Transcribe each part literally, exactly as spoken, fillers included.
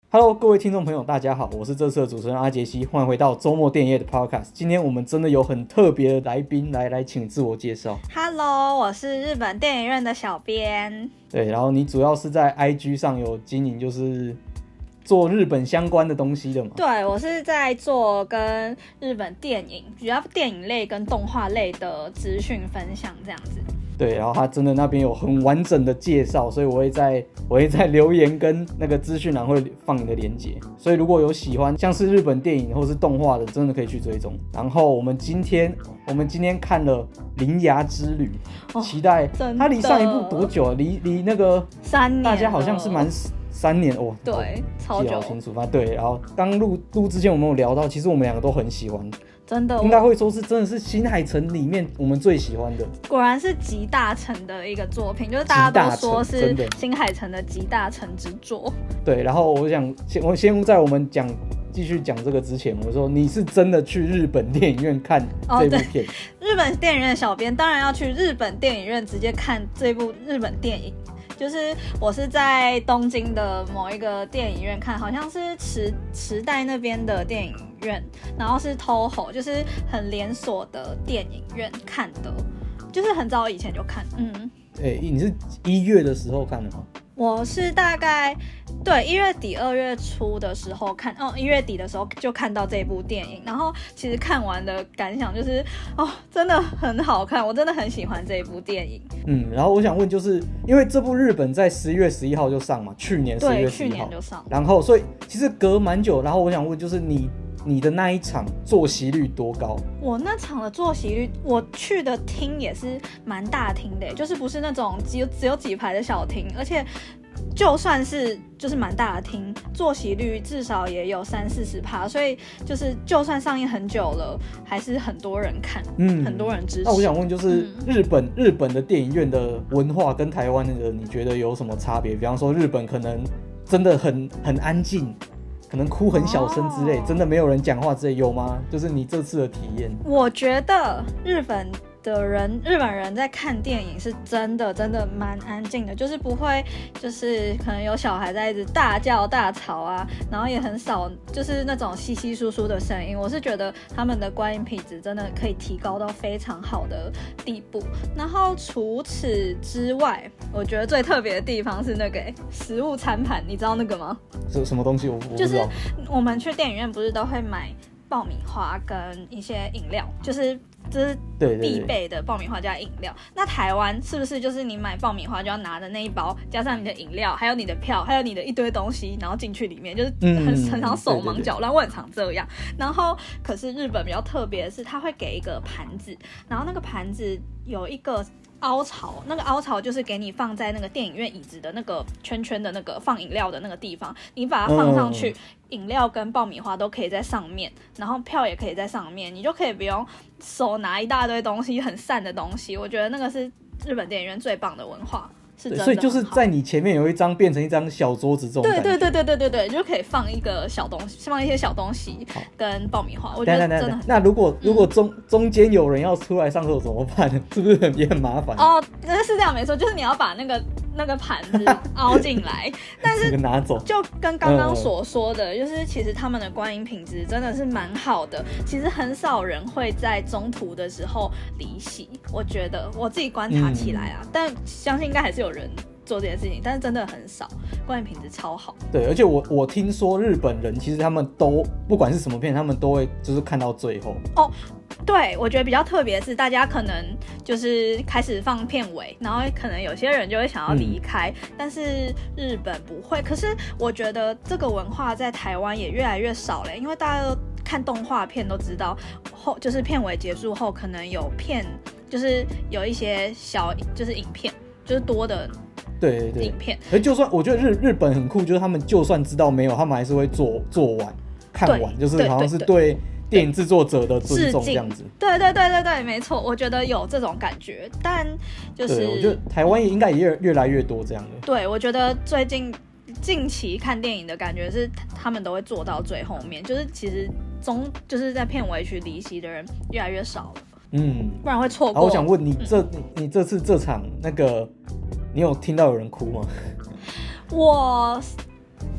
Hello， 各位听众朋友，大家好，我是这次的主持人阿杰西，欢迎回到周末电影业的 Podcast。今天我们真的有很特别的来宾来来，请自我介绍。 Hello， 我是日本电影院的小编。 对，然后你主要是在 I G 上有经营，就是做日本相关的东西的嘛？ 对，我是在做跟日本电影，主要电影类跟动画类的资讯分享这样子。 对，然后他真的那边有很完整的介绍，所以我会在我会在留言跟那个资讯栏会放你的连结，所以如果有喜欢像是日本电影或是动画的，真的可以去追踪。然后我们今天我们今天看了《铃芽之旅》，哦，期待它离上一部多久啊？离离那个三年， 大家好像是蛮三年哦， 对，超久， 记得好清楚。反正对，然后刚录录之前我们有聊到，其实我们两个都很喜欢。 真的应该会说是真的是新海诚里面我们最喜欢的， 果然是集大成的一个作品，就是大家都说是新海诚的集大成之作。 对，然后我想先我先在我们讲继续讲这个之前，我说你是真的去日本电影院看这部片？ 哦，日本电影院的小编当然要去日本电影院直接看这部日本电影。就是我是在东京的某一个电影院看，好像是池池袋那边的电影院，然后是 Toho， 就是很连锁的电影院看的，就是很早以前就看。嗯， 欸，你是一月的时候看的吗？ 我是大概对一月底二月初的时候看，哦，一月底的时候就看到这部电影，然后其实看完的感想就是，哦，真的很好看，我真的很喜欢这一部电影。 嗯，然后我想问，就是因为这部日本在十一月十一号就上嘛，去年十一月十一号， 对，去年就上， 然后所以其实隔蛮久，然后我想问，就是你。你的那一场坐席率多高？ 我那场的坐席率，我去的厅也是蛮大厅的，就是不是那种只有只有几排的小厅，而且就算是就是蛮大的厅，坐席率至少也有三四十趴，所以就是就算上映很久了，还是很多人看，嗯，很多人支持。 那我想问，就是日本、嗯、日本的电影院的文化跟台湾的，你觉得有什么差别？比方说日本可能真的很很安静。可能哭很小声之类， oh. 真的没有人讲话之类，有吗？就是你这次的体验。 我觉得日本的人，日本人在看电影是真的真的蛮安静的，就是不会就是可能有小孩在一直大叫大吵啊，然后也很少就是那种稀稀疏疏的声音。我是觉得他们的观影品质真的可以提高到非常好的地步。然后除此之外，我觉得最特别的地方是那个食物餐盘，你知道那个吗？ 是什么东西？我不知道。 就是我们去电影院不是都会买爆米花跟一些饮料，就是这是必备的爆米花加饮料。那台湾是不是就是你买爆米花就要拿着那一包，加上你的饮料，还有你的票，还有你的一堆东西，然后进去里面，就是很、嗯、很常手忙脚乱，我很常这样。然后可是日本比较特别的是，他会给一个盘子，然后那个盘子有一个凹槽，那个凹槽就是给你放在那个电影院椅子的那个圈圈的那个放饮料的那个地方，你把它放上去，饮、嗯、料跟爆米花都可以在上面，然后票也可以在上面，你就可以不用手拿一大堆东西，很散的东西。我觉得那个是日本电影院最棒的文化。是真的， 所以就是在你前面有一张变成一张小桌子这种感觉。 对对对对对对对，就可以放一个小东西，放一些小东西跟爆米花。我觉得真的很。 那如果如果中、嗯、中间有人要出来上厕所怎么办？是不是很也很麻烦？ 哦，那是这样没错，就是你要把那个那个盘子凹进来，但是拿走。 就跟刚刚所说的，嗯、就是其实他们的观影品质真的是蛮好的。其实很少人会在中途的时候离席，我觉得我自己观察起来啊，嗯、但相信应该还是有。有人做这件事情，但是真的很少，观影品质超好。 对，而且我我听说日本人其实他们都不管是什么片，他们都会就是看到最后。 哦，对，我觉得比较特别的是，大家可能就是开始放片尾，然后可能有些人就会想要离开，嗯、但是日本不会。可是我觉得这个文化在台湾也越来越少了，因为大家都看动画片都知道，后就是片尾结束后可能有片，就是有一些小就是影片。就是多的对对影片， 而就算我觉得 日, 日本很酷，就是他们就算知道没有，他们还是会做做完看完，就是好像是对电影制作者的尊重这样子。 对对对对对，没错，我觉得有这种感觉，但就是我觉得台湾应该也 越, 越来越多这样的。 对，我觉得最近近期看电影的感觉是，他们都会做到最后面，就是其实中就是在片尾区离席的人越来越少了。嗯，不然会错过。 我想问你这、嗯、你, 你这次这场那个，你有听到有人哭吗？ 我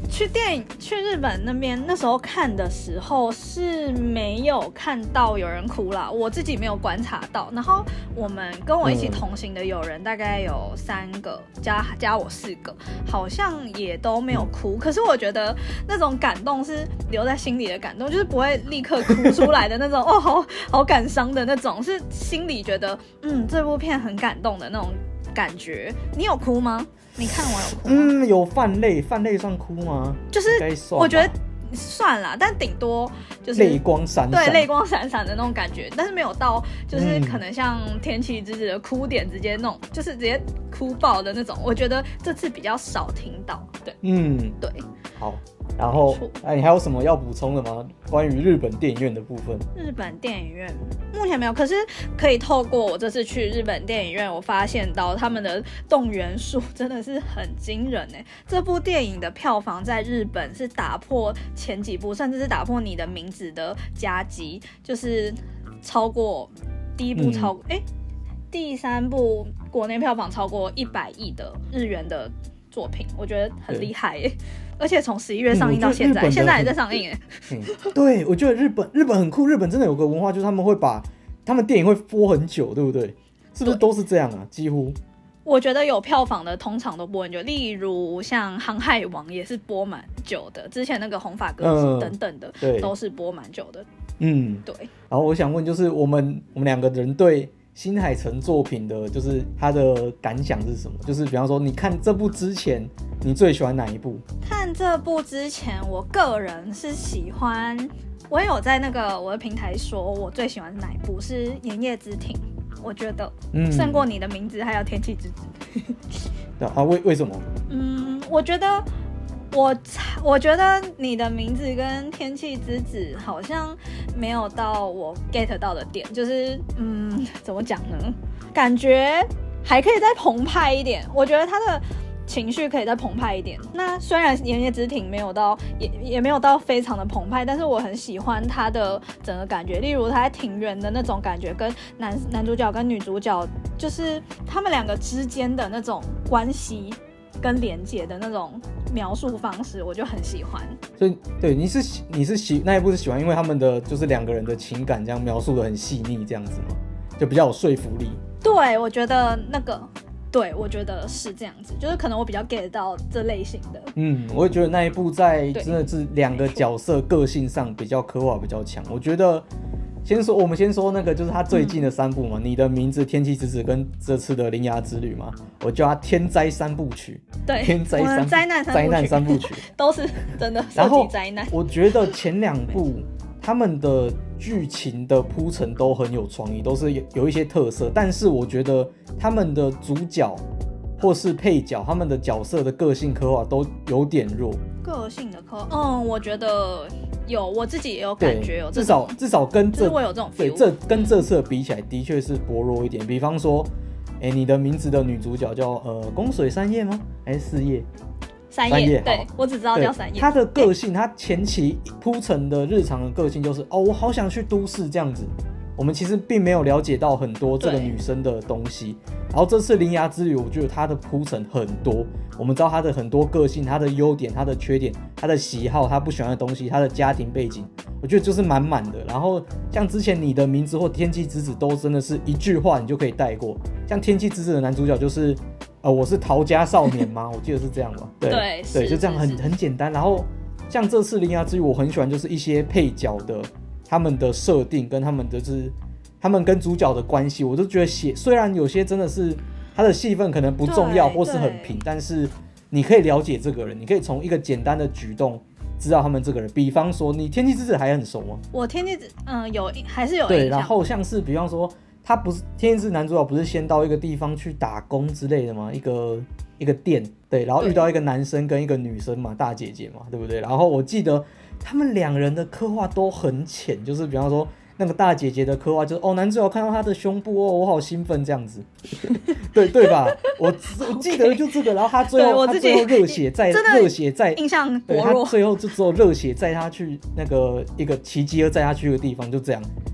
去电影去日本那边那时候看的时候是没有看到有人哭啦，我自己没有观察到。然后我们跟我一起同行的友人大概有三个，加加我四个，好像也都没有哭。可是我觉得那种感动是留在心里的感动，就是不会立刻哭出来的那种哦，好好感伤的那种，是心里觉得嗯这部片很感动的那种感觉。你有哭吗？你看完有哭吗？ 嗯，有泛泪，泛泪算哭吗？ 就是我觉得算啦，但顶多就是泪光闪闪， 对，泪光闪闪的那种感觉，但是没有到就是可能像《天气之子》的哭点直接那种，就是直接哭爆的那种。我觉得这次比较少听到，对， 嗯， 对， 好。然后，哎，你还有什么要补充的吗？关于日本电影院的部分？ 日本电影院目前没有，可是可以透过我这次去日本电影院，我发现到他们的动员数真的是很惊人哎！这部电影的票房在日本是打破前几部，甚至是打破你的名字的佳绩，就是超过第一部超过哎、嗯，第三部国内票房超过一百亿的日元的作品，我觉得很厉害耶！而且从十一月上映到现在，嗯、现在还在上映哎、 嗯。对，我觉得日本日本很酷，日本真的有个文化，就是他们会把他们电影会播很久，对不对？是不是都是这样啊？几乎。 我觉得有票房的通常都播很久，例如像《航海王》也是播蛮久的，之前那个《红发歌姬》等等的、嗯，都是播蛮久的。嗯，对。 然后我想问，就是我们我们两个人对新海诚作品的，就是他的感想是什么？就是比方说，你看这部之前，你最喜欢哪一部？ 看这部之前，我个人是喜欢，我有在那个我的平台说，我最喜欢哪一部是《盐业之庭》，我觉得胜过你的名字还有《天气之子》。 对啊，为为什么？ 嗯，我觉得。我我觉得你的名字跟天气之子好像没有到我 get 到的点，就是嗯，怎么讲呢？感觉还可以再澎湃一点。我觉得他的情绪可以再澎湃一点。那虽然《盐业之庭》没有到也也没有到非常的澎湃，但是我很喜欢他的整个感觉。例如他在庭园的那种感觉，跟男男主角跟女主角，就是他们两个之间的那种关系。跟连结的那种描述方式，我就很喜欢。 所以，对，你是你是喜那一部是喜欢，因为他们的就是两个人的情感这样描述的很细腻，这样子嘛，就比较有说服力。 对，我觉得那个，对我觉得是这样子，就是可能我比较 get 到这类型的。 嗯，我也觉得那一部在真的是两个角色个性上比较刻画比较强。我觉得。先说，我们先说那个，就是他最近的三部嘛，嗯、你的名字、天气之子跟这次的铃芽之旅嘛，我叫他天灾三部曲。 对， 天灾三灾难三部曲， 灾难三部曲都是真的涉及灾难。 我觉得前两部他们的剧情的铺陈都很有创意，都是有一些特色，但是我觉得他们的主角或是配角，他们的角色的个性刻画都有点弱。 个性的刻，嗯，我觉得有，我自己也有感觉有这种， 至少至少跟这， 就是我有这种 feel， 对，这跟这次比起来，的确是薄弱一点。比方说，哎，你的名字的女主角叫呃宫水三叶吗？还是四叶？ 三叶，对，我只知道叫三叶。 她的个性，她前期铺陈的日常的个性就是哦，我好想去都市这样子。我们其实并没有了解到很多这个女生的东西，然后这次铃芽之旅，我觉得她的铺陈很多，我们知道她的很多个性、她的优点、她的缺点、她的喜好、她不喜欢的东西、她的家庭背景，我觉得就是满满的。然后像之前你的名字或天气之子都真的是一句话你就可以带过，像天气之子的男主角就是呃我是逃家少年吗？我记得是这样吧？对对对，就这样很很简单。然后像这次铃芽之旅，我很喜欢就是一些配角的。他们的设定跟他们的就是他们跟主角的关系，我都觉得写虽然有些真的是他的戏份可能不重要或是很平，但是你可以了解这个人，你可以从一个简单的举动知道他们这个人。比方说，你天气之子还很熟吗？ 我天气之嗯有还是有印象。 对，然后像是比方说，他不是天气之子男主角不是先到一个地方去打工之类的吗？一个一个店，对，然后遇到一个男生跟一个女生嘛，大姐姐嘛，对不对？然后我记得。他们两人的刻画都很浅，就是比方说那个大姐姐的刻画就是哦，男主角看到她的胸部哦，我好兴奋这样子，对对吧？我我记得就这个，然后他最后他最后热血在热血在印象薄弱，他最后就只有热血载他去那个一个骑机车载他去的地方，就这样。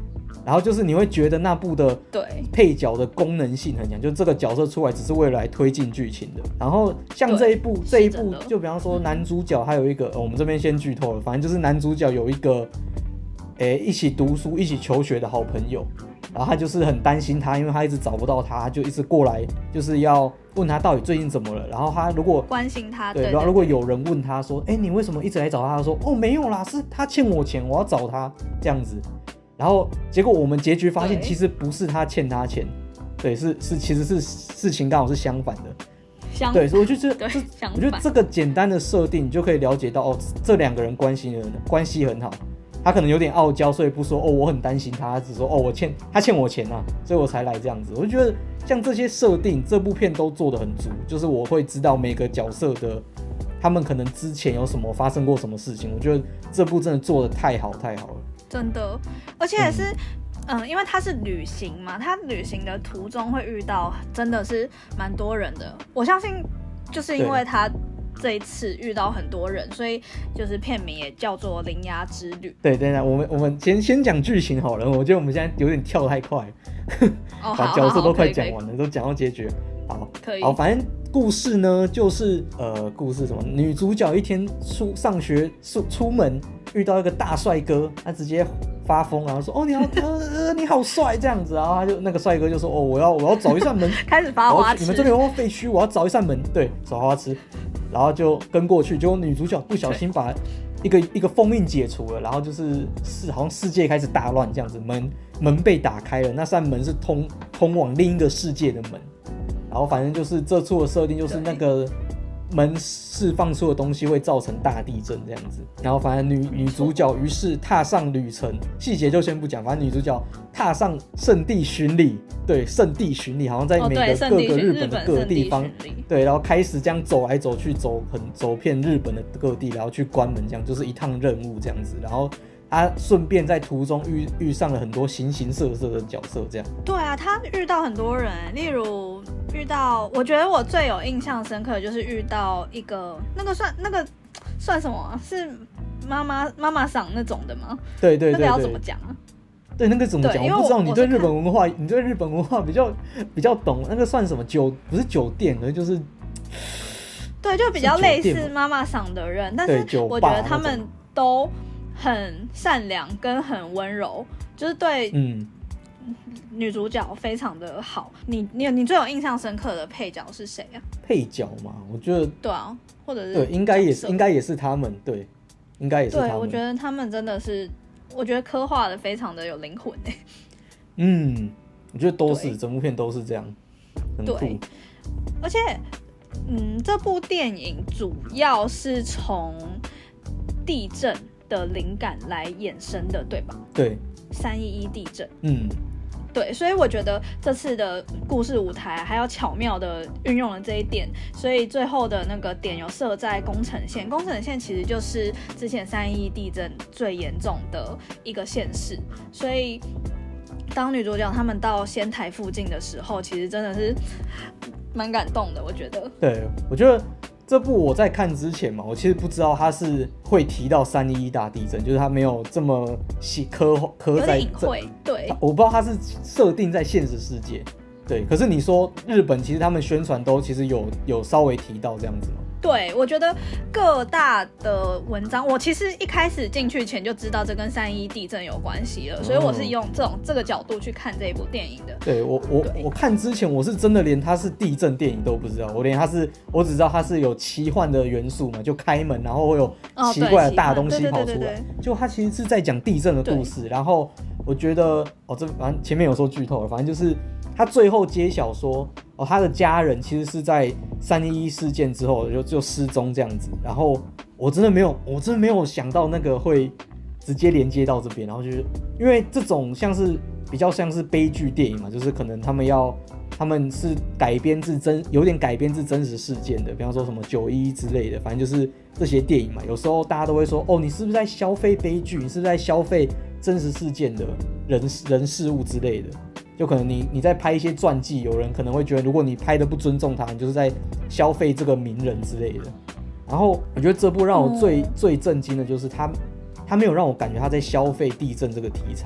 然后就是你会觉得那部的配角的功能性很强，就这个角色出来只是为了来推进剧情的。然后像这一部这一部就比方说男主角还有一个、哦、我们这边先剧透了，反正就是男主角有一个诶一起读书一起求学的好朋友，然后他就是很担心他，因为他一直找不到他，他就一直过来就是要问他到底最近怎么了。然后他如果关心他， 对， 对对对， 然后如果有人问他说哎你为什么一直来找他，他说哦没有啦，是他欠我钱，我要找他这样子。然后结果我们结局发现其实不是他欠他钱，对，是是其实是事情刚好是相反的， 相对，所以我就觉得这我觉得这个简单的设定你就可以了解到哦，这两个人关系关系很好。他可能有点傲娇，所以不说哦我很担心他，他只说哦我欠他欠我钱啊，所以我才来这样子。我就觉得像这些设定，这部片都做得很足，就是我会知道每个角色的他们可能之前有什么发生过什么事情。我觉得这部真的做得太好太好了，真的，而且也是。嗯, 嗯，因为他是旅行嘛，他旅行的途中会遇到真的是蛮多人的。我相信，就是因为他这一次遇到很多人，所以就是片名也叫做《铃芽之旅》。 对对对，我们我们先先讲剧情好了。我觉得我们现在有点跳太快， 哦、 把角色都快讲完了，都讲到结局。好， 可以。 好，反正故事呢，就是呃，故事什么？女主角一天出上学出出门，遇到一个大帅哥，他直接发疯，然后说：“哦，你好，呃，你好帅！”这样子，然后他就那个帅哥就说：“哦，我要我要找一扇门， 开始发花痴。 你们这里有没有废墟？我要找一扇门，对，找花痴。”然后就跟过去，结果女主角不小心把一个一个封印解除了，然后就是是好像世界开始大乱这样子，门门被打开了，那扇门是通通往另一个世界的门。然后反正就是这处的设定就是那个门释放出的东西会造成大地震这样子。然后反正 女, 女主角于是踏上旅程，细节就先不讲，反正女主角踏上圣地巡礼，对，圣地巡礼好像在每个各个日本的各地方，对，然后开始这样走来走去，走很走遍日本的各地，然后去关门，这样就是一趟任务这样子。然后他顺便在途中 遇, 遇上了很多形形色色的角色这样。 对啊，他遇到很多人，例如遇到，我觉得我最有印象深刻的就是遇到一个那个算那个算什么、啊？是妈妈妈妈桑那种的吗？ 对对对对，那个要怎么讲啊？ 对，那个怎么讲？我不知道你对日本文化，你对日本文化比较比较懂。那个算什么酒？不是酒店，而就是对，就比较类似妈妈桑的人，但是我觉得他们都很善良跟很温柔，就是对嗯女主角非常的好。你你你最有印象深刻的配角是谁啊？ 配角嘛，我觉得对啊，或者是对，应该也是应该也是他们，对，应该也是他们。 对，我觉得他们真的是，我觉得刻画的非常的有灵魂欸。 嗯，我觉得都是整部片都是这样，很酷。 对，而且嗯，这部电影主要是从地震的灵感来衍生的，对吧？ 对， 三一一地震。 嗯， 对，所以我觉得这次的故事舞台还要巧妙的运用了这一点，所以最后的那个点有设在宫城县，宫城县其实就是之前三一一地震最严重的一个县市，所以当女主角他们到仙台附近的时候，其实真的是蛮感动的，我觉得。 对，我觉得这部我在看之前嘛，我其实不知道他是会提到三一一大地震，就是他没有这么细刻刻在， 有点隐晦，对， 我不知道他是设定在现实世界，对。可是你说日本其实他们宣传都其实有有稍微提到这样子吗？ 对，我觉得各大的文章，我其实一开始进去前就知道这跟三一地震有关系了，所以我是用这种这个角度去看这一部电影的。 对，我我我看之前我是真的连它是地震电影都不知道，我连它是我只知道它是有奇幻的元素嘛，就开门然后会有奇怪的大东西跑出来，就它其实是在讲地震的故事。然后我觉得哦，这反正前面有说剧透了，反正就是他最后揭晓说，哦，他的家人其实是在三一一事件之后就就失踪这样子。然后我真的没有，我真的没有想到那个会直接连接到这边。然后就是因为这种像是比较像是悲剧电影嘛，就是可能他们要他们是改编自真，有点改编自真实事件的，比方说什么九一一之类的，反正就是这些电影嘛。有时候大家都会说，哦，你是不是在消费悲剧？你是不是在消费真实事件的人人事物之类的？就可能你你在拍一些传记，有人可能会觉得，如果你拍的不尊重他，你就是在消费这个名人之类的。然后我觉得这部让我最、嗯、最震惊的就是他他没有让我感觉他在消费地震这个题材，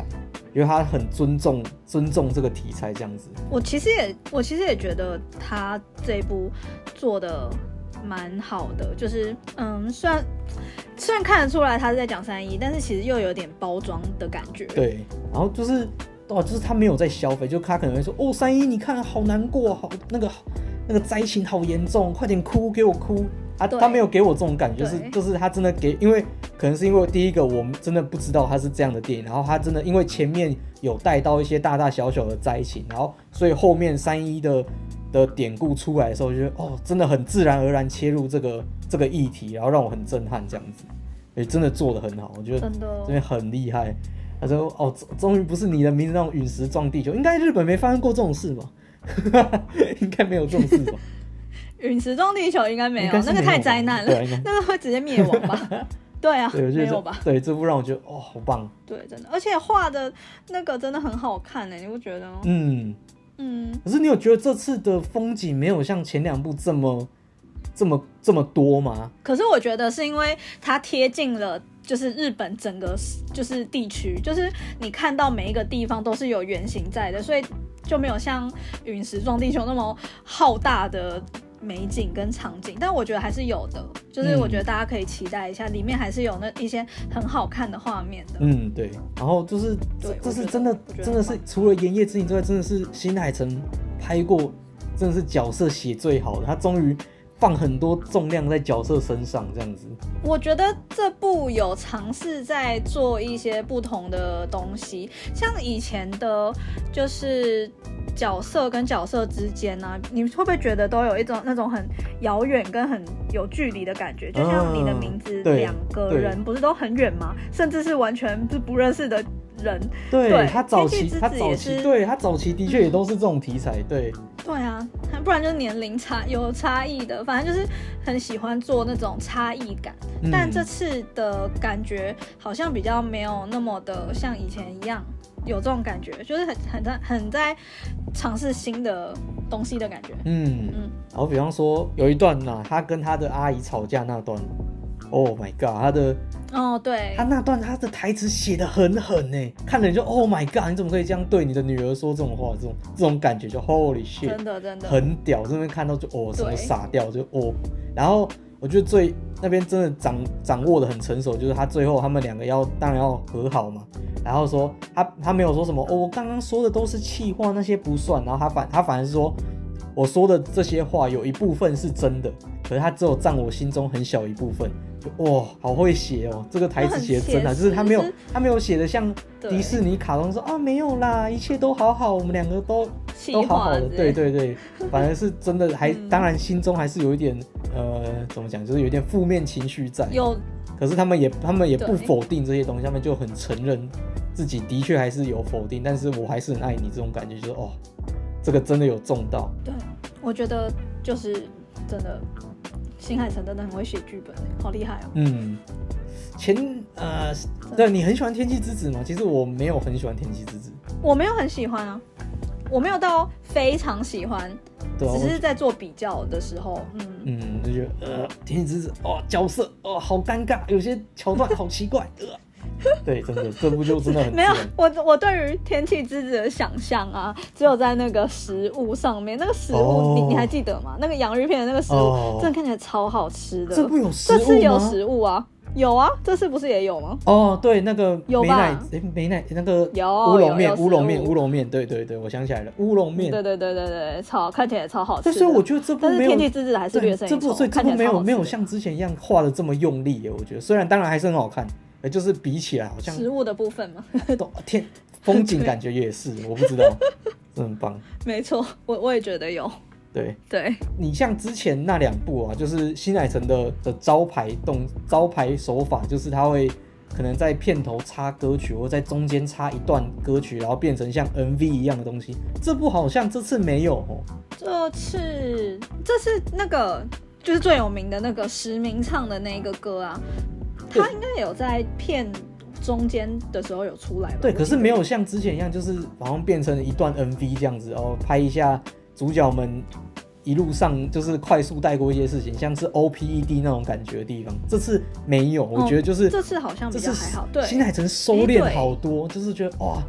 因为他很尊重尊重这个题材这样子。 我其实也我其实也觉得他这一部做的蛮好的，就是嗯，虽然虽然看得出来他是在讲三一，但是其实又有点包装的感觉。 对，然后就是哦，就是他没有在消费，就他可能会说哦，三一你看好难过，好那个那个灾情好严重，快点哭，给我哭。啊，他没有给我这种感觉，就是就是他真的给，因为可能是因为第一个我们真的不知道他是这样的电影，然后他真的因为前面有带到一些大大小小的灾情，然后所以后面三一的的典故出来的时候，就觉得哦，真的很自然而然切入这个这个议题，然后让我很震撼这样子，也真的做得很好，我觉得这边很厉害。他说哦，终于不是你的名字那种陨石撞地球，应该日本没发生过这种事吧？应该没有这种事吧？ 陨石撞地球应该没有，那个太灾难了，那个会直接灭亡吧？对啊， 对， 没有吧？ 对，这部让我觉得哦，好棒。 对，真的，而且画的那个真的很好看哎，你不觉得吗？ 嗯嗯。可是你有觉得这次的风景没有像前两部这么这么这么多吗？ 可是我觉得是因为它贴近了。就是日本整个就是地区，就是你看到每一个地方都是有原型在的，所以就没有像陨石撞地球那么浩大的美景跟场景，但我觉得还是有的，就是我觉得大家可以期待一下，里面还是有那一些很好看的画面的。 嗯，对。然后就是这这是真的真的是除了《炎夜之影》之外，真的是新海诚拍过，真的是角色写最好的，他终于放很多重量在角色身上，这样子。 我觉得这部有尝试在做一些不同的东西，像以前的，就是角色跟角色之间啊，你会不会觉得都有一种那种很遥远跟很有距离的感觉？就像你的名字，两个人不是都很远吗？甚至是完全是不认识的人。 对， 对他早期，他早期，对他早期的确也都是这种题材，对。 对啊，不然就是年龄差有差异的，反正就是很喜欢做那种差异感。嗯、但这次的感觉好像比较没有那么的像以前一样有这种感觉，就是很很在很在尝试新的东西的感觉。 嗯嗯。然后比方说有一段呐、啊，他跟他的阿姨吵架那段 ，Oh my god， 他的。 哦，对， 他那段他的台词写得很狠呢，看了就 Oh my god， 你怎么可以这样对你的女儿说这种话？这种这种感觉就 Holy shit， 真的真的很屌。这边看到就哦什么傻掉就哦，然后我觉得最那边真的掌掌握的很成熟，就是他最后他们两个要当然要和好嘛，然后说他他没有说什么哦，我刚刚说的都是气话，那些不算，然后他反他反而是说我说的这些话有一部分是真的，可是他只有占我心中很小一部分。哇、哦，好会写哦！这个台词写的真的，就是他没有他没有写的像迪士尼卡通说啊没有啦，一切都好好，我们两个都都好好的，对对对，反而是真的还、嗯、当然心中还是有一点呃怎么讲，就是有一点负面情绪在。 有， 可是他们也他们也不否定这些东西，他们就很承认自己的确还是有否定，但是我还是很爱你这种感觉，就是哦，这个真的有中到。 对，我觉得就是真的。新海诚真的很会写剧本，好厉害哦。 嗯，前呃，对你很喜欢《天气之子》吗？其实我没有很喜欢《天气之子》， 我没有很喜欢啊，我没有到非常喜欢， 对啊、 只是在做比较的时候，嗯嗯，就觉得呃，《天气之子》哦，角色哦，好尴尬，有些桥段好奇怪，呃。对，真的，这部就真的很没有我，我对于《天气之子》的想象啊，只有在那个食物上面。那个食物，哦、你你还记得吗？那个洋芋片的那个食物，哦、真的看起来超好吃的。 这部有食物吗？ 这次有食物啊，有啊，这次不是也有吗？ 哦，对，那个有吧？ 美乃美乃那个有乌龙面，乌龙面，乌龙面，对对对，我想起来了，乌龙面。 对对对对对，超看起来超好吃。 所以我觉得这部没有， 但是《天气之子》还是略胜一筹。 这部所以这部没有没有像之前一样画的这么用力耶，我觉得虽然当然还是很好看。就是比起来好像食物的部分嘛， 天风景感觉也是，我不知道，真的很棒。 没错，我我也觉得有。 对对， 你像之前那两部啊，就是新海诚的的招牌动招牌手法，就是他会可能在片头插歌曲，或在中间插一段歌曲，然后变成像 M V 一样的东西。这部好像这次没有哦。 这次这是那个就是最有名的那个实名唱的那个歌啊。他应该有在片中间的时候有出来吧？ 对，可是没有像之前一样，就是好像变成一段 M V 这样子，然后拍一下主角们一路上就是快速带过一些事情，像是 O P E D 那种感觉的地方。这次没有，我觉得就是、 哦、这次好像比较还好。对， 新海诚收敛好多，就是觉得哇，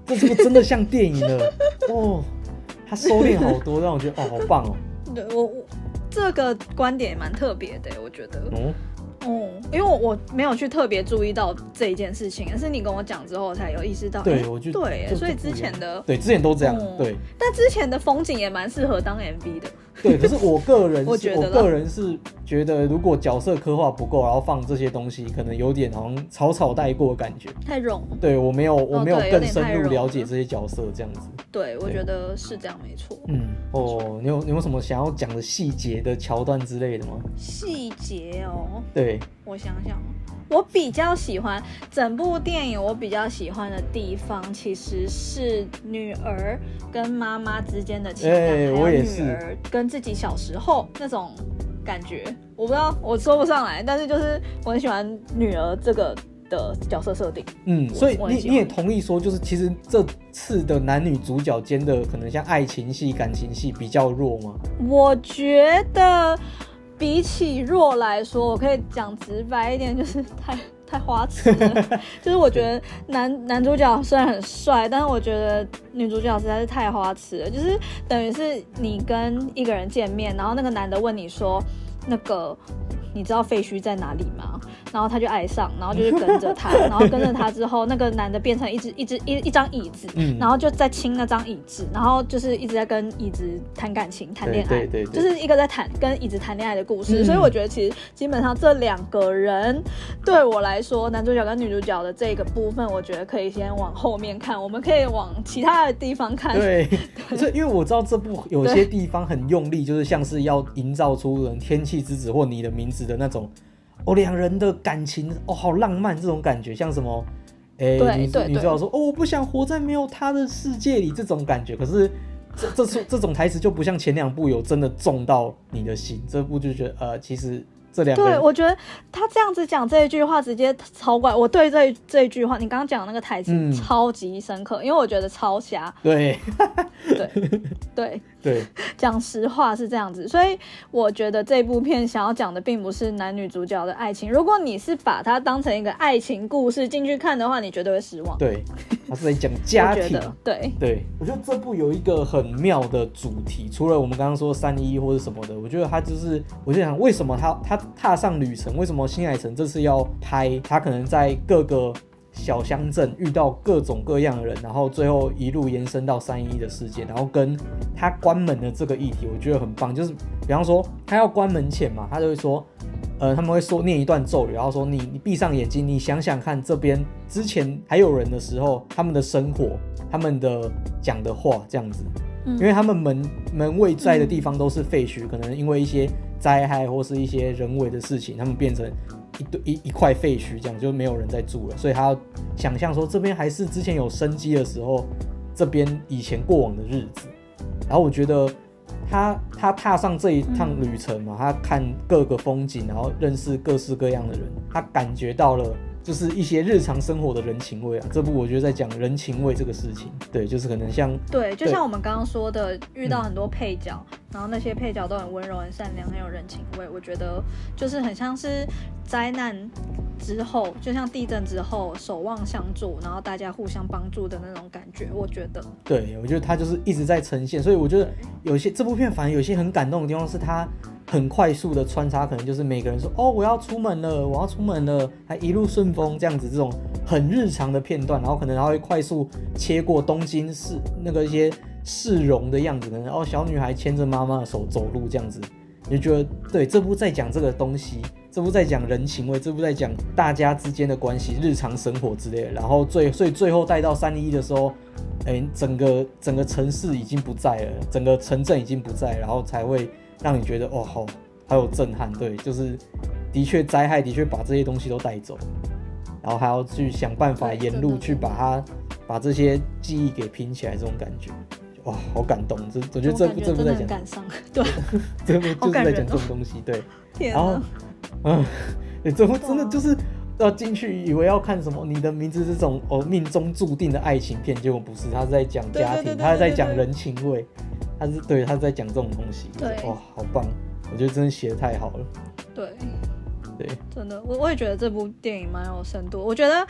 这这个真的像电影了哦，他收敛好多，让我觉得哦，好棒哦。 对我我这个观点也蛮特别的，我觉得。 哦哦，因为我我没有去特别注意到这一件事情，而是你跟我讲之后，我才有意识到。 对，我觉得对，所以之前的对之前都这样，嗯、对。 但之前的风景也蛮适合当 M V 的。 对，可是我个人我觉得我个人是觉得，如果角色刻画不够，然后放这些东西，可能有点好像草草带过的感觉， 太冗。 对我没有我没有更深入了解哦、 这些角色这样子。 对，我觉得是这样，没错。 嗯，哦，你有你有什么想要讲的细节的桥段之类的吗？ 细节哦， 对， 我想想。我比较喜欢整部电影，我比较喜欢的地方其实是女儿跟妈妈之间的情感，欸、还有女儿跟自己小时候那种感觉。我不知道，我说不上来，但是就是我很喜欢女儿这个的角色设定。 嗯，所以你你也同意说，就是其实这次的男女主角间的可能像爱情戏、感情戏比较弱吗？ 我觉得。比起弱来说，我可以讲直白一点，就是太太花痴了。就是我觉得男男主角虽然很帅，但是我觉得女主角实在是太花痴了。就是等于是你跟一个人见面，然后那个男的问你说，那个你知道废墟在哪里吗？然后他就爱上，然后就是跟着他，然后跟着他之后，那个男的变成一只一只一一张椅子，嗯、然后就在亲那张椅子，然后就是一直在跟椅子谈感情、谈恋爱， 对对对对， 就是一个在谈跟椅子谈恋爱的故事。嗯、所以我觉得其实基本上这两个人对我来说，男主角跟女主角的这个部分，我觉得可以先往后面看，我们可以往其他的地方看。 对，对，因为我知道这部有些地方很用力，就是像是要营造出人天气之子或你的名字的那种。哦，两人的感情哦，好浪漫这种感觉，像什么，哎、欸，女女主角说，哦，我不想活在没有他的世界里，这种感觉。可是这这出这种台词就不像前两部有真的中到你的心，这部就觉得呃，其实这两个人， 对，我觉得他这样子讲这一句话直接超怪。我对这这一句话，你刚刚讲的那个台词、嗯、超级深刻，因为我觉得超瞎。 对， 对，对。 对， 讲实话是这样子，所以我觉得这部片想要讲的并不是男女主角的爱情。如果你是把它当成一个爱情故事进去看的话，你绝对会失望。 对，它是在讲家庭。 对对，我觉得这部有一个很妙的主题，除了我们刚刚说三一或者什么的，我觉得它就是，我就想为什么他他踏上旅程，为什么新海诚这次要拍，他可能在各个小乡镇遇到各种各样的人，然后最后一路延伸到三一的事件，然后跟他关门的这个议题，我觉得很棒。就是比方说他要关门前嘛，他就会说，呃，他们会说念一段咒语，然后说你你闭上眼睛，你想想看这边之前还有人的时候，他们的生活，他们的讲的话这样子，因为他们门门卫在的地方都是废墟，可能因为一些灾害或是一些人为的事情，他们变成一一一块废墟，这样就没有人在住了，所以他要想象说这边还是之前有生机的时候，这边以前过往的日子。然后我觉得他他踏上这一趟旅程嘛，他看各个风景，然后认识各式各样的人，他感觉到了就是一些日常生活的人情味啊。这部我觉得在讲人情味这个事情，对，就是可能像对，就像我们刚刚说的，遇到很多配角、嗯，然后那些配角都很温柔、很善良、很有人情味。我觉得就是很像是灾难之后，就像地震之后守望相助，然后大家互相帮助的那种感觉。我觉得， 对，我觉得他就是一直在呈现，所以我觉得有些这部片反而有些很感动的地方是他很快速的穿插，可能就是每个人说哦我要出门了，我要出门了，还一路顺风这样子，这种很日常的片段，然后可能他会快速切过东京市那个一些市容的样子，可能哦小女孩牵着妈妈的手走路这样子，你就觉得对，这部在讲这个东西，这部在讲人情味，这部在讲大家之间的关系、日常生活之类的。然后最所以最后带到三一的时候，哎，整个整个城市已经不在了，整个城镇已经不在了，然后才会让你觉得哦，好好有震撼。对，就是的确灾害的确把这些东西都带走，然后还要去想办法沿路去把它把这些记忆给拼起来，这种感觉。哇，好感动！这我觉得这部这部在讲， 对， 这部就是在讲这种东西，对。然后，嗯，这部真的就是要进去以为要看什么你的名字这种哦命中注定的爱情片，结果不是，他是在讲家庭，他是在讲人情味，他是对他是在讲这种东西。对，哇，好棒！我觉得真的写得太好了。 对， 对， 真的，我我也觉得这部电影蛮有深度。我觉得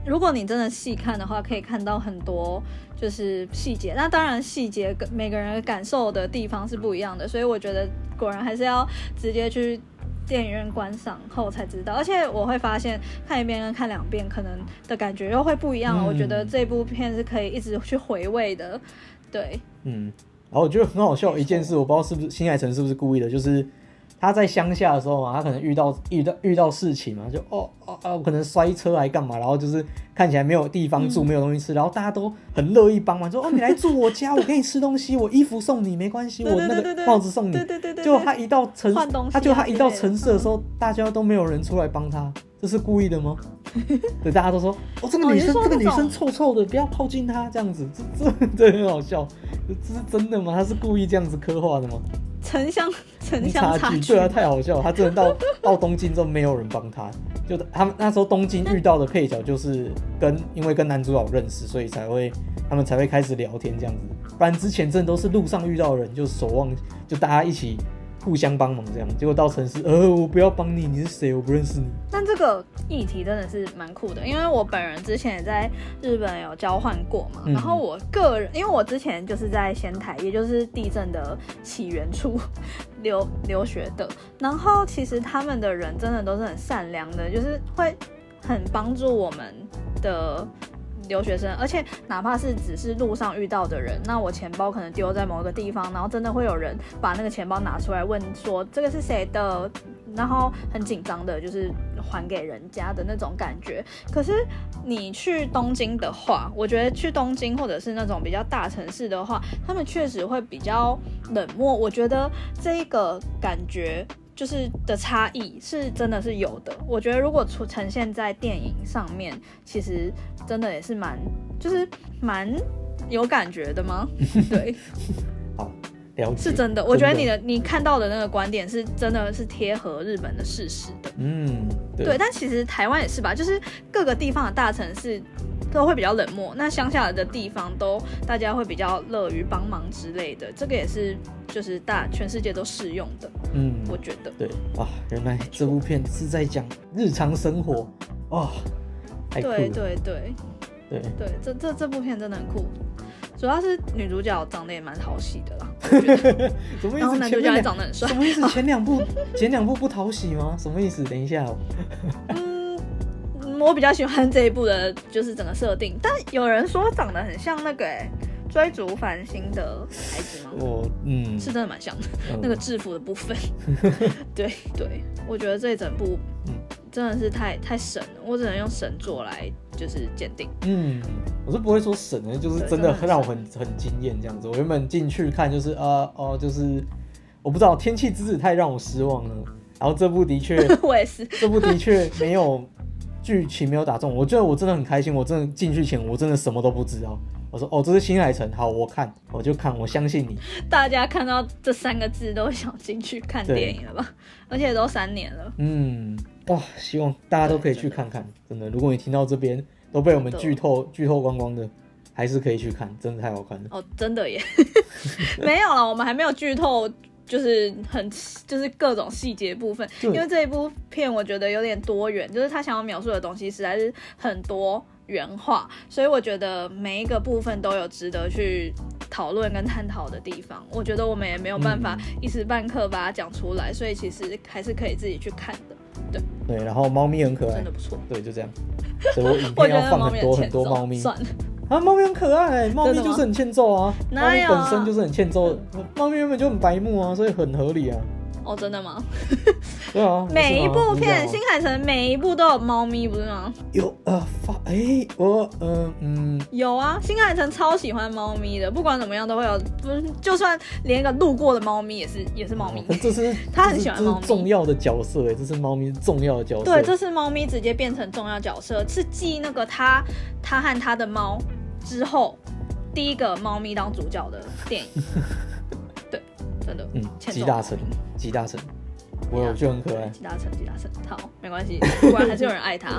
如果你真的细看的话，可以看到很多就是细节。那当然细节跟每个人感受的地方是不一样的，所以我觉得果然还是要直接去电影院观赏后才知道。而且我会发现看一遍跟看两遍可能的感觉又会不一样、嗯、我觉得这部片是可以一直去回味的。对， 嗯，然后我觉得很好笑一件事，我不知道是不是新海诚是不是故意的，就是他在乡下的时候嘛，他可能遇到遇到遇到事情嘛，就哦哦哦，可能摔车还干嘛，然后就是看起来没有地方住，嗯、没有东西吃，然后大家都很乐意帮忙，说哦你来住我家，我给你吃东西，我衣服送你没关系，我那个帽子送你。对对对对。就他一到城，他就他一到城市的时候、嗯，大家都没有人出来帮他，这是故意的吗？对，大家都说哦这个女生、哦、这个女生臭臭的，不要靠近她，这样子，这这这很好笑，这是真的吗？他是故意这样子刻画的吗？城乡城乡差距，对啊，太好笑了。他真的到到东京之后，没有人帮他。就他们那时候东京遇到的配角，就是跟因为跟男主角认识，所以才会他们才会开始聊天这样子。不然之前真的都是路上遇到的人，就守望，就大家一起互相帮忙这样。结果到城市，呃，我不要帮你，你是谁？我不认识你。但这个议题真的是蛮酷的，因为我本人之前也在日本有交换过嘛、嗯，然后我个人，因为我之前就是在仙台，也就是地震的起源处留留学的，然后其实他们的人真的都是很善良的，就是会很帮助我们的留学生，而且哪怕是只是路上遇到的人，那我钱包可能丢在某一个地方，然后真的会有人把那个钱包拿出来问说这个是谁的，然后很紧张的就是还给人家的那种感觉。可是你去东京的话，我觉得去东京或者是那种比较大城市的话，他们确实会比较冷漠，我觉得这个感觉就是的差异是真的是有的。我觉得如果呈现在电影上面，其实真的也是蛮就是蛮有感觉的吗？对， 好，了解， 是真的。我觉得你的你看到的那个观点是真的是贴合日本的事实的。 嗯，对。 对，但其实台湾也是吧，就是各个地方的大城市都会比较冷漠，那乡下的地方都大家会比较乐于帮忙之类的，这个也是就是大全世界都适用的。嗯，我觉得对啊，原来这部片是在讲日常生活哦，太酷了。 对对对对对，这这这部片真的很酷，主要是女主角长得也蛮讨喜的啦，我觉得什么意思？ 然后男主角也长得很帅。 什么意思？前两部前两部不讨喜吗？什么意思？等一下哦。 嗯，我比较喜欢这一部的，就是整个设定，但有人说长得很像那个哎、欸。追逐繁星的孩子吗？我嗯，是真的蛮像的、嗯，那个制服的部分。对对，我觉得这一整部真的是太太神了，我只能用神作来就是鉴定。嗯， 我是不会说神的，就是真的让我很很惊艳这样子。我原本进去看就是呃哦，就是我不知道天气之子太让我失望了，然后这部的确我也是， 这部的确没有剧情没有打中，我觉得我真的很开心，我真的进去前我真的什么都不知道。我说哦，这是新海诚，好，我看，我就看，我相信你。 大家看到这三个字都想进去看电影了吧？而且都三年了。 嗯，哇，希望大家都可以去看看，真的。如果你听到这边都被我们剧透剧透光光的，还是可以去看，真的太好看了。 哦，真的耶，没有了，我们还没有剧透。就是很就是各种细节部分，因为这一部片我觉得有点多元，就是他想要描述的东西实在是很多元化，所以我觉得每一个部分都有值得去讨论跟探讨的地方。我觉得我们也没有办法一时半刻把它讲出来、嗯，所以其实还是可以自己去看的。对对，然后猫咪很可爱， 真的不错。 对，就这样。所以我影片要放很多很多猫咪。 算了。 啊，猫咪很可爱，猫咪就是很欠揍啊，猫咪本身就是很欠揍，猫咪原本就很白目啊，所以很合理啊。 哦，真的吗？ 对啊， 每一部片，新海诚每一部都有猫咪，不是吗？ 有呃，发哎、欸，我呃嗯， 有啊，新海诚超喜欢猫咪的，不管怎么样都会有，就算连一个路过的猫咪也是也是猫咪。 这是他很喜欢猫咪， 这是重要的角色哎，这是猫咪重要的角色。 对，这是猫咪直接变成重要角色，是继那个他他和他的猫之后第一个猫咪当主角的电影。对，真的，嗯， 集大成，集大成，我有就很可爱。 集大成，集大成，好，没关系，果然还是有人爱他。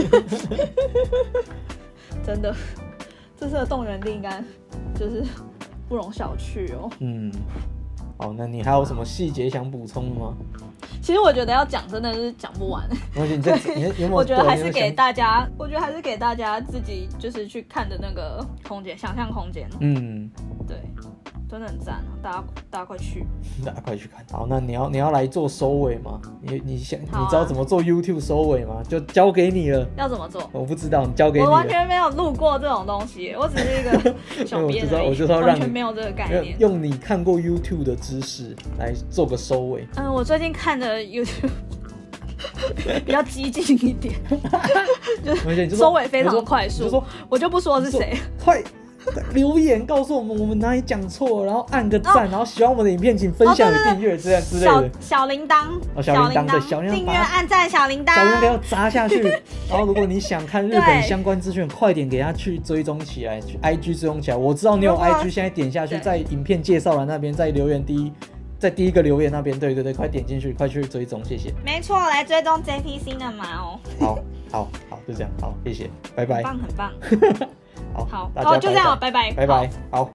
真的，这次的动员令应该就是不容小觑哦。 嗯， 好，那你还有什么细节想补充吗？ 其实我觉得要讲真的是讲不完。 而且你这你有没有？ 我觉得还是给大家，我觉得还是给大家自己就是去看的那个空间，想象空间。嗯，对，真的很赞啊！大家大家快去， 大家快去看。好，那你要你要来做收尾吗？你你想、啊、你知道怎么做 YouTube 收尾吗？就交给你了。 要怎么做？ 我不知道，你交给你了。 我完全没有录过这种东西，我只是一个小编而已， 我就知道完全没有这个概念。 用你看过 YouTube 的知识来做个收尾。 嗯，我最近看的 YouTube 比较激进一点，就收尾非常快速。就我就不说是谁， 快留言告诉我们我们哪里讲错，然后按个赞、哦，然后喜欢我们的影片请分享与订阅，这样之类的。 小铃铛， 哦，小铃铛的小铃铛， 订阅、按赞、小铃铛， 小铃铛给它砸下去。然后如果你想看日本相关资讯，快点给它去追踪起来，去 I G 追踪起来。我知道你有 I G， 现在点下去，在影片介绍栏那边，在留言第一。在第一个留言那边，对对对，快点进去，快去追踪，谢谢。 没错，来追踪 J P C 的嘛哦。 好，好，好，就这样，好，谢谢，拜拜。 很棒，很棒。 好， 好， 大家就这样，拜拜， 拜拜，好。